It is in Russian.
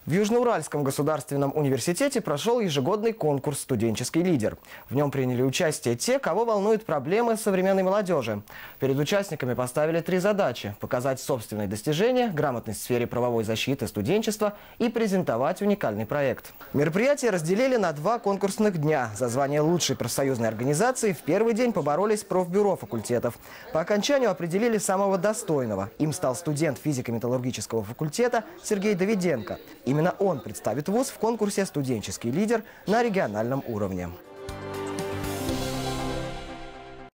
В Южноуральском государственном университете прошел ежегодный конкурс «Студенческий лидер». В нем приняли участие те, кого волнуют проблемы современной молодежи. Перед участниками поставили 3 задачи – показать собственные достижения, грамотность в сфере правовой защиты студенчества и презентовать уникальный проект. Мероприятие разделили на 2 конкурсных дня. За звание лучшей профсоюзной организации в первый день поборолись профбюро факультетов. По окончанию определили самого достойного. Им стал студент физико-металлургического факультета Сергей Давиденко. Именно он представит вуз в конкурсе «Студенческий лидер» на региональном уровне.